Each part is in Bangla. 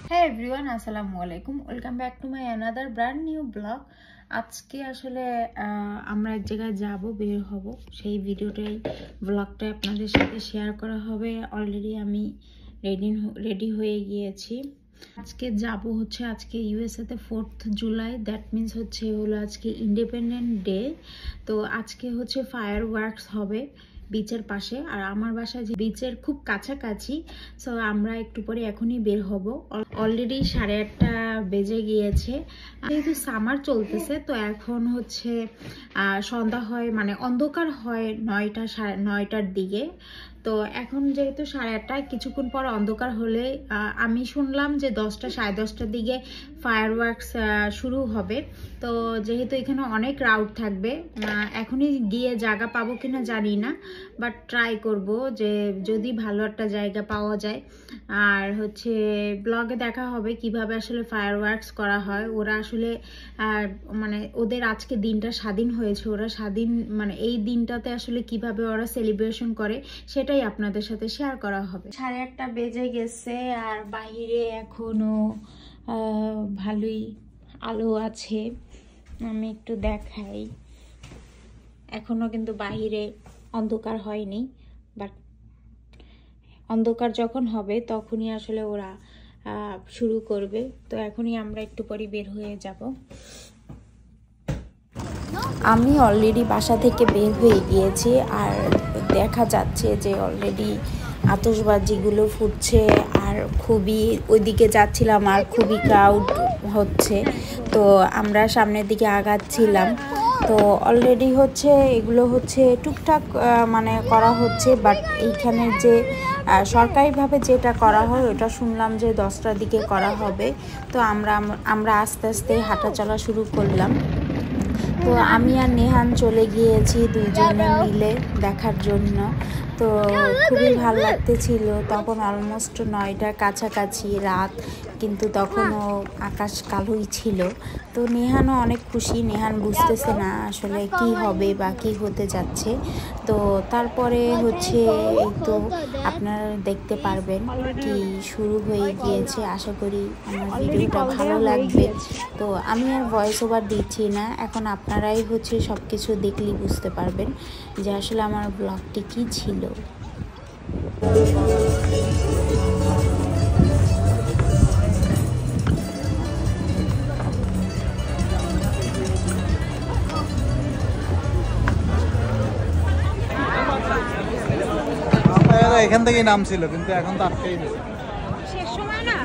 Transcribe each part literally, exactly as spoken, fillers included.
হ্যাঁ এভরিওয়ান, আসসালামু আলাইকুম। Welcome back to my another brand new blog. আজকে আসলে আমরা এক জায়গায় যাব, বের হব, সেই ভিডিওটাই ব্লগটা আপনাদের সাথে শেয়ার করা হবে। অলরেডি আমি রেডি রেডি হয়ে গিয়েছি। আজকে যাব হচ্ছে আজকে ইউএসএতে ফোর্থ জুলাই, দ্যাট মিনস হচ্ছে হলো আজকে ইন্ডিপেন্ডেন্ট ডে। তো আজকে হচ্ছে ফায়ার ওয়ার্কস হবে বিচের পাশে, আর আমার বাসা যে বিচের খুব কাছাকাছি। সো আমরা একটু পরে এখনই বের হব। অলরেডি সাড়ে আটটা বেজে গিয়েছে। যেহেতু সামার চলতেছে তো এখন হচ্ছে সন্ধ্যা হয়, মানে অন্ধকার হয় নয়টা সাড়ে নয়টার দিকে। তো এখন যেহেতু সাড়ে আটটায়, কিছুক্ষণ পর অন্ধকার হলে আমি শুনলাম যে দশটা সাড়ে দশটার দিকে ফায়ার ওয়ার্কস শুরু হবে। তো যেহেতু এখানে অনেক ক্রাউড থাকবে, এখনই গিয়ে জায়গা পাবো কিনা জানি না, বাট ট্রাই করব যে যদি ভালো একটা জায়গা পাওয়া যায়। আর হচ্ছে ব্লগে দেখা হবে কিভাবে আসলে ফায়ার ওয়ার্কস করা হয়। ওরা আসলে মানে ওদের আজকে দিনটা স্বাধীন হয়েছে, ওরা স্বাধীন মানে এই দিনটাতে আসলে কিভাবে ওরা সেলিব্রেশন করে সেটাই আপনাদের সাথে শেয়ার করা হবে। সাড়ে আটটা বেজে গেছে আর বাহিরে এখনো ভালোই আলো আছে। আমি একটু দেখাই, এখনো কিন্তু বাহিরে অন্ধকার হয়নি, বাট অন্ধকার যখন হবে তখনই আসলে ওরা শুরু করবে। তো এখনই আমরা একটু পরে বের হয়ে যাব। আমি অলরেডি বাসা থেকে বের হয়ে গিয়েছি আর দেখা যাচ্ছে যে অলরেডি আতশবাজিগুলো ফুটছে আর খুবই ওইদিকে যাচ্ছিলাম আর খুবই ক্রাউড হচ্ছে। তো আমরা সামনের দিকে আগাচ্ছিলাম। তো অলরেডি হচ্ছে এগুলো হচ্ছে টুকটাক মানে করা হচ্ছে, বাট এইখানের যে সরকারিভাবে যেটা করা হয় ওটা শুনলাম যে দশটার দিকে করা হবে। তো আমরা আমরা আস্তে আস্তে হাঁটা চলা শুরু করলাম। তো আমি আর নেহান চলে গিয়েছি দুইজনে মিলে দেখার জন্য। তো খুবই ভালো লাগতেছিল। তখন অলমোস্ট নয়টার কাছাকাছি রাত, কিন্তু তখনও আকাশ কালোই ছিল। তো নেহানও অনেক খুশি, নেহান বুঝতেছে না আসলে কি হবে বা কি হতে যাচ্ছে। তো তারপরে হচ্ছে এই তো আপনারা দেখতে পারবেন কি শুরু হয়ে গিয়েছে। আশা করি আমার ভিডিওটা ভালো লাগবে। তো আমি আর ভয়েস ওভার দিচ্ছি না, এখন আপনারাই হচ্ছে সব কিছু দেখলেই বুঝতে পারবেন যে আসলে আমার ব্লগটি কি ছিল। এখান থেকেই নাম ছিল, কিন্তু এখন তো আটকেই দিয়েছে। শেষ সময় না।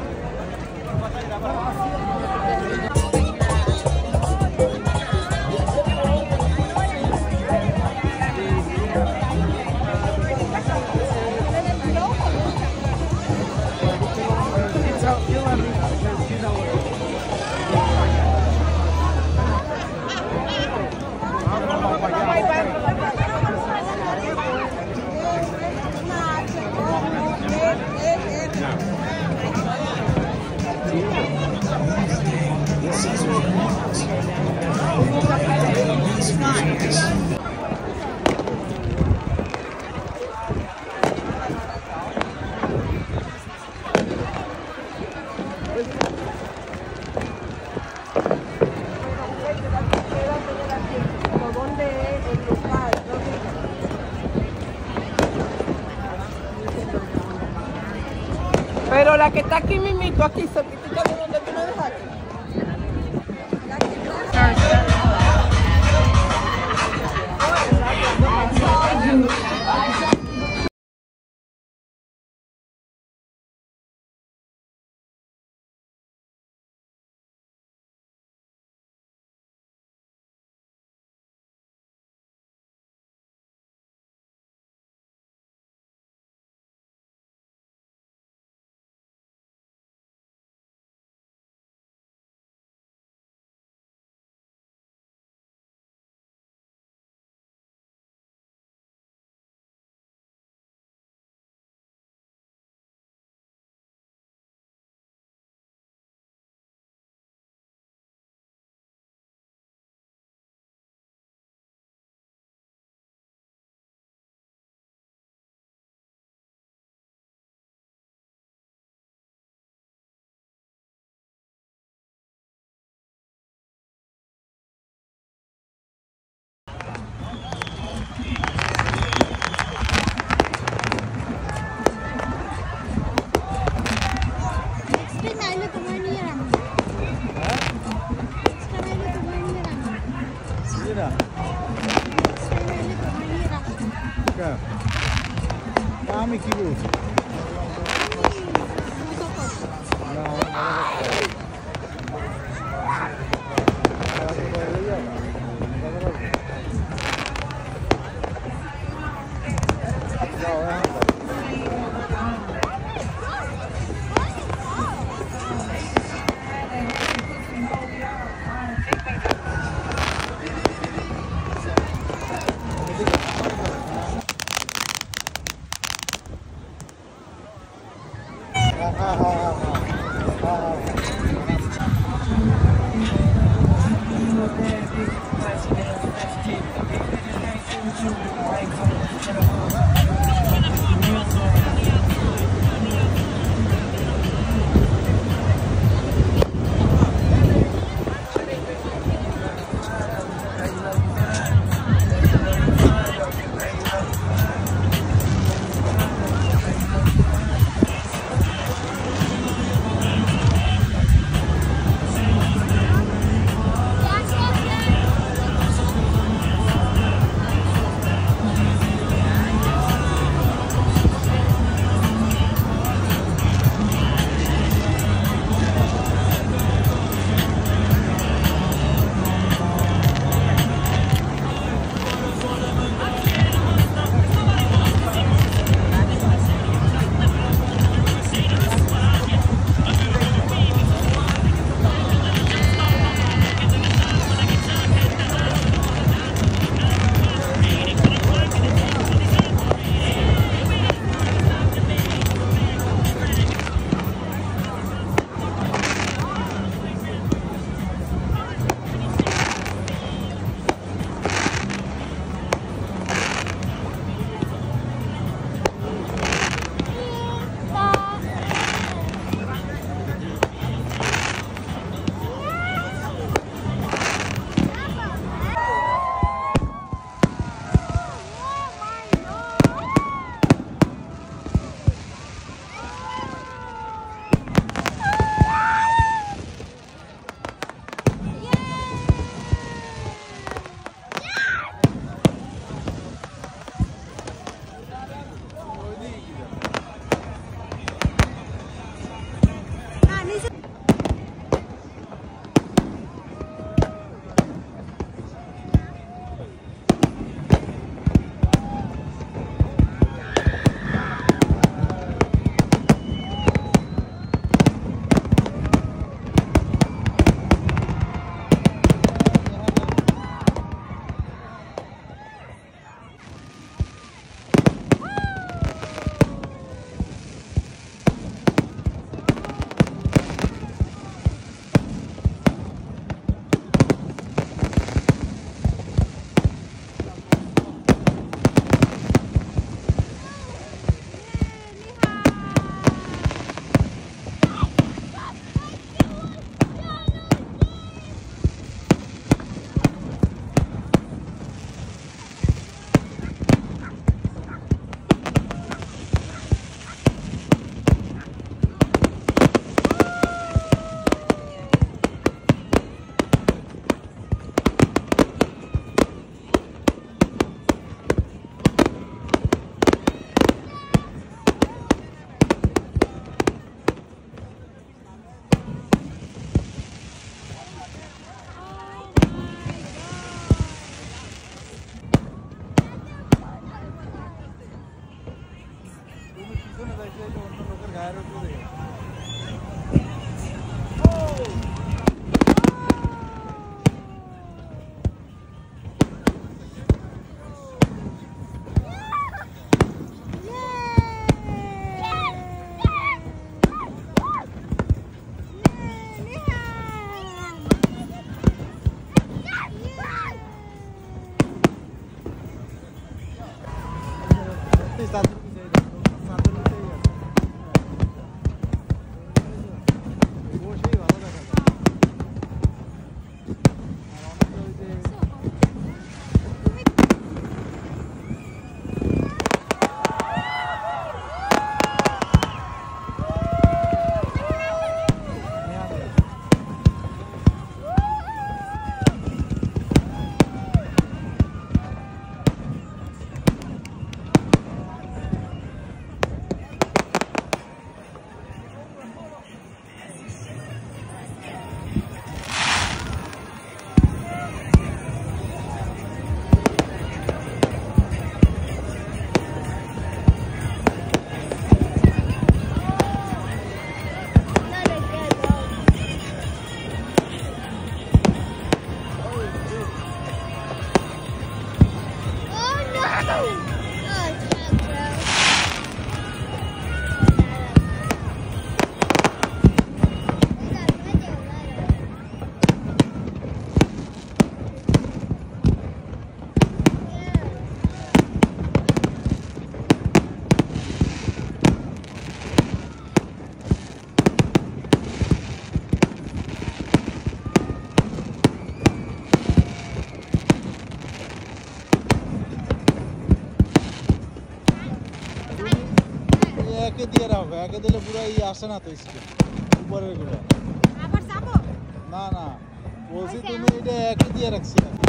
Pero la que está aquí mismito, aquí cerquita de donde tú me dejaste. কি বলছি একে দিয়ে রাখো, একে দিলে পুরো ই আসে না তো স্ক্রিন উপরের গুলো। আবার যাবো না না বলছি তুমি এটা একে দিয়ে রাখছি।